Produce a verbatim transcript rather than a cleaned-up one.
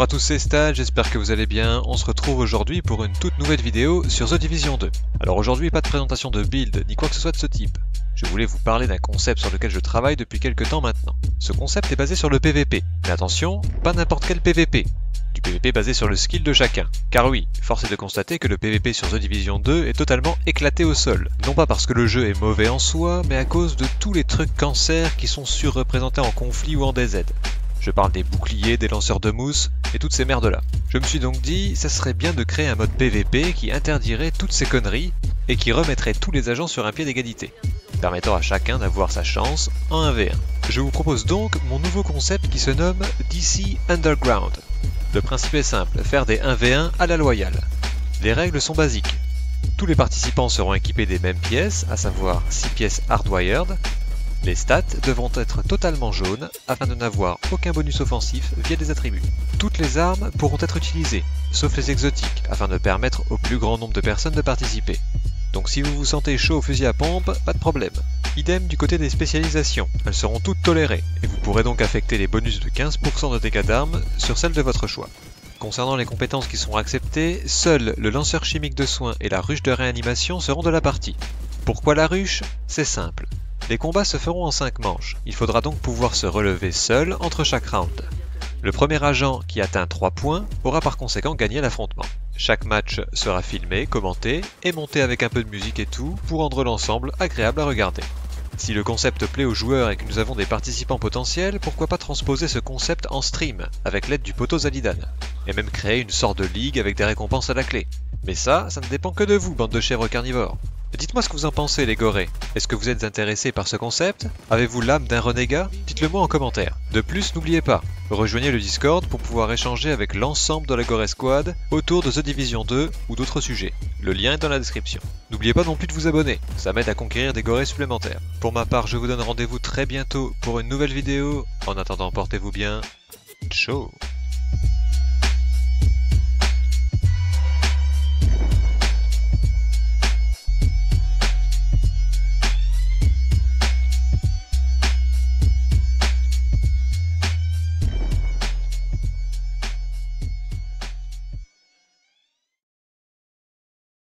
Bonjour à tous, c'est Stad, j'espère que vous allez bien. On se retrouve aujourd'hui pour une toute nouvelle vidéo sur The Division deux. Alors aujourd'hui, pas de présentation de build ni quoi que ce soit de ce type. Je voulais vous parler d'un concept sur lequel je travaille depuis quelques temps maintenant. Ce concept est basé sur le P V P. Mais attention, pas n'importe quel P V P. Du P V P basé sur le skill de chacun. Car oui, force est de constater que le P V P sur The Division deux est totalement éclaté au sol. Non pas parce que le jeu est mauvais en soi, mais à cause de tous les trucs cancer qui sont surreprésentés en conflit ou en D Z. Je parle des boucliers, des lanceurs de mousse et toutes ces merdes là. Je me suis donc dit, ça serait bien de créer un mode P V P qui interdirait toutes ces conneries et qui remettrait tous les agents sur un pied d'égalité, permettant à chacun d'avoir sa chance en un v un. Je vous propose donc mon nouveau concept qui se nomme D C Underground. Le principe est simple, faire des un v un à la loyale. Les règles sont basiques. Tous les participants seront équipés des mêmes pièces, à savoir six pièces hardwired. Les stats devront être totalement jaunes afin de n'avoir aucun bonus offensif via des attributs. Toutes les armes pourront être utilisées, sauf les exotiques, afin de permettre au plus grand nombre de personnes de participer. Donc si vous vous sentez chaud au fusil à pompe, pas de problème. Idem du côté des spécialisations, elles seront toutes tolérées, et vous pourrez donc affecter les bonus de quinze pour cent de dégâts d'armes sur celles de votre choix. Concernant les compétences qui seront acceptées, seuls le lanceur chimique de soins et la ruche de réanimation seront de la partie. Pourquoi la ruche? C'est simple. Les combats se feront en cinq manches, il faudra donc pouvoir se relever seul entre chaque round. Le premier agent qui atteint trois points aura par conséquent gagné l'affrontement. Chaque match sera filmé, commenté et monté avec un peu de musique et tout pour rendre l'ensemble agréable à regarder. Si le concept plaît aux joueurs et que nous avons des participants potentiels, pourquoi pas transposer ce concept en stream avec l'aide du poteau Zalidan, et même créer une sorte de ligue avec des récompenses à la clé. Mais ça, ça ne dépend que de vous, bande de chèvres carnivores. Dites-moi ce que vous en pensez les gorés. Est-ce que vous êtes intéressés par ce concept? Avez-vous l'âme d'un renégat? Dites-le moi en commentaire. De plus, n'oubliez pas, rejoignez le Discord pour pouvoir échanger avec l'ensemble de la Goré Squad autour de The Division deux ou d'autres sujets. Le lien est dans la description. N'oubliez pas non plus de vous abonner, ça m'aide à conquérir des gorés supplémentaires. Pour ma part, je vous donne rendez-vous très bientôt pour une nouvelle vidéo. En attendant, portez-vous bien. Ciao.